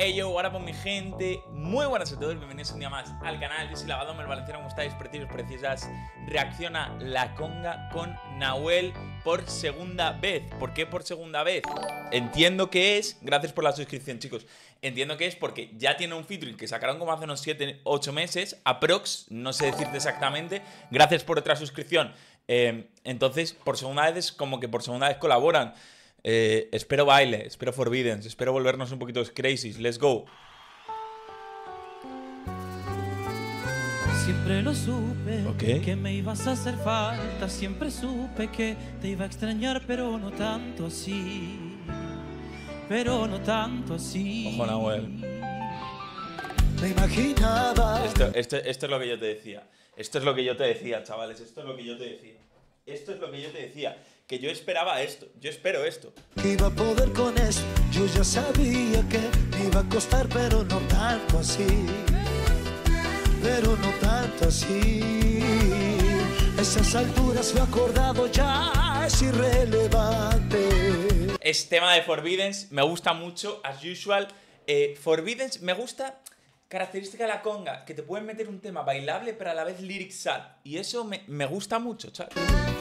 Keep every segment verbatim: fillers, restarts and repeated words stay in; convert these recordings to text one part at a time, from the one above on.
Hey yo, ahora por mi gente, muy buenas a todos, bienvenidos un día más al canal. Yo soy Lavadome, el valenciano, ¿cómo estáis? Preciosos, preciosas. Reacciona La Conga con Nahuel por segunda vez. ¿Por qué por segunda vez? Entiendo que es, gracias por la suscripción chicos, entiendo que es porque ya tiene un featuring que sacaron como hace unos siete, ocho meses, aprox, no sé decirte exactamente. Gracias por otra suscripción. eh, Entonces, por segunda vez es como que por segunda vez colaboran. Eh, espero baile, espero Forbidden, espero volvernos un poquito crazy. Let's go. Siempre lo supe, okay. que me ibas a hacer falta. Siempre supe que te iba a extrañar, pero no tanto así. Pero no tanto así. Ojo, Nahuel. Me imaginaba. Esto, esto, esto es lo que yo te decía. Esto es lo que yo te decía, chavales. Esto es lo que yo te decía. Esto es lo que yo te decía. Que yo esperaba esto, yo espero esto. Que iba a poder con esto, yo ya sabía que me iba a costar, pero no tanto así, pero no tanto así. Esas alturas me he acordado ya es irrelevante. Es tema de Forbidden, me gusta mucho, as usual. eh, Forbidden me gusta, característica de La Conga, que te pueden meter un tema bailable pero a la vez lyric sad. Y eso me, me gusta mucho, chaval.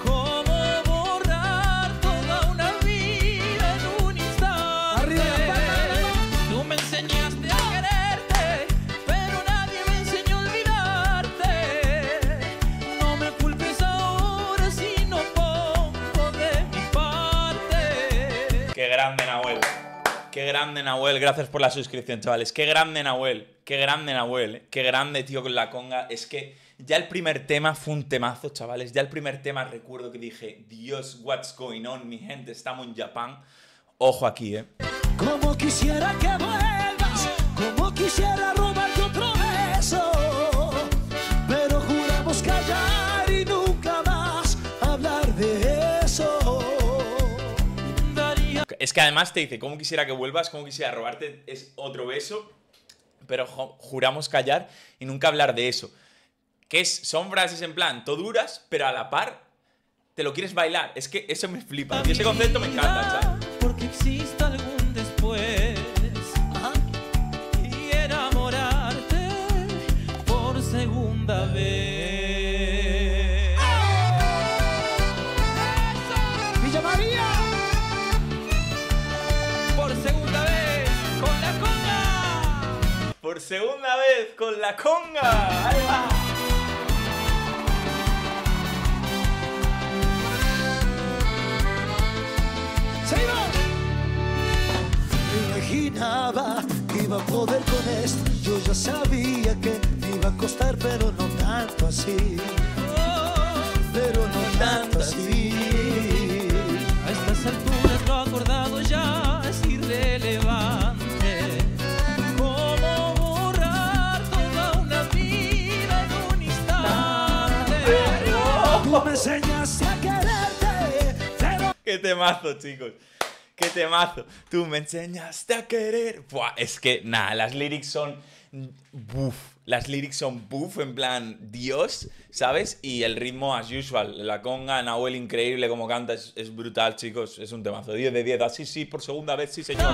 Qué grande Nahuel, qué grande Nahuel, gracias por la suscripción chavales, qué grande Nahuel, qué grande Nahuel, ¿eh? Qué grande tío con La Conga. Es que ya el primer tema fue un temazo chavales, ya el primer tema recuerdo que dije, Dios, what's going on, mi gente, estamos en Japón, ojo aquí, eh. Como quisiera que vuelvas, como quisiera robarte otro beso, pero juramos callar y nunca más hablar de eso. Es que además te dice, como quisiera que vuelvas, como quisiera robarte es otro beso, pero juramos callar y nunca hablar de eso. Que es, son frases en plan, todo duras, pero a la par te lo quieres bailar. Es que eso me flipa, y ese concepto me encanta, ¿sabes? Porque exista algún después. Ajá. Y enamorarte por segunda vez. Villa María. Por segunda vez con La Conga. Por segunda vez con La Conga. Ahí va. ¡Seguimos! Me imaginaba que iba a poder con esto, yo ya sabía que me iba a costar, pero no tanto así, pero no tanto así. A estas alturas lo acordado ya es irrelevante. ¿Cómo borrar toda una vida en un instante? Tú me enseñaste a quererte, pero Qué temazo, chicos. Qué temazo. Tú me enseñaste a querer. Buah, es que, nada, las lyrics son... Buf. Las lyrics son buf, en plan, Dios, ¿sabes? Y el ritmo, as usual. La Conga, Nahuel, increíble como canta. Es, es brutal, chicos. Es un temazo. diez de diez. Así, sí, por segunda vez, sí, señor.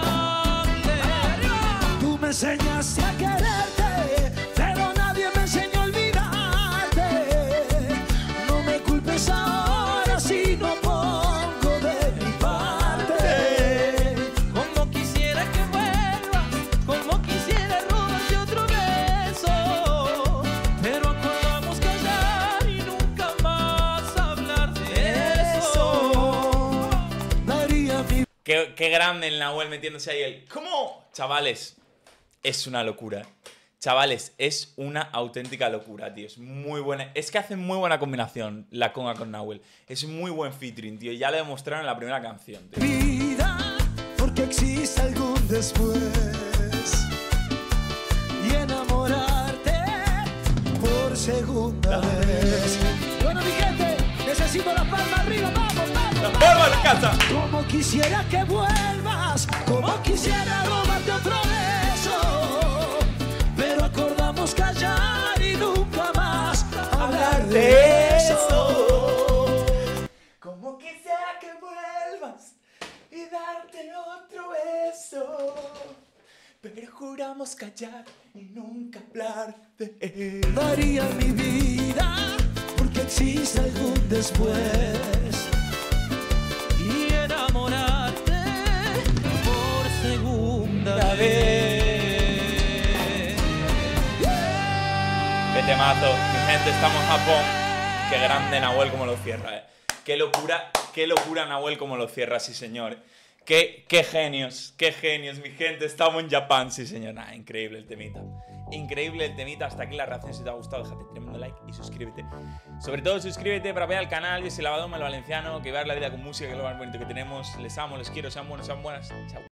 tú me enseñaste a quererte, pero nadie me enseñó a olvidarte. No me culpes ahora si no pongo de mi parte. Como quisiera que vuelvas, como quisiera robarte otro beso, pero acordamos callar y nunca más hablar de eso. Daría mi Qué, qué grande el Nahuel metiéndose ahí el... ¿Cómo? Chavales, es una locura. Chavales, es una auténtica locura, tío. Es muy buena. Es que hacen muy buena combinación La Conga con Nahuel. Es muy buen featuring, tío. Ya lo demostraron en la primera canción, tío. vida, porque existe algún después. Y enamorarte por segunda vez. Bueno, mi gente, necesito la palma arriba, vamos, vamos. ¡Las palmas en casa! Como quisiera que vuelvas, como quisiera robarte otro beso, pero acordamos callar y nunca más hablar de eso. Como quisiera que vuelvas y darte otro beso, pero juramos callar y nunca hablar de él. Daría mi vida porque existe algún después. Y enamorarte por segunda vez. Qué temazo, mi gente, estamos en Japón. Qué grande Nahuel como lo cierra, eh. Qué locura, qué locura Nahuel como lo cierra, sí señor. Qué, qué genios, qué genios, mi gente, estamos en Japón, sí señor. Nah, increíble el temita. Increíble el temita. Hasta aquí la reacción. Si te ha gustado, déjate tremendo like y suscríbete. Sobre todo suscríbete para ver al canal. Yo soy Lavadome el Valenciano, que ver la vida con música, que es lo más bonito que tenemos. Les amo, les quiero, sean buenos, sean buenas. Chao.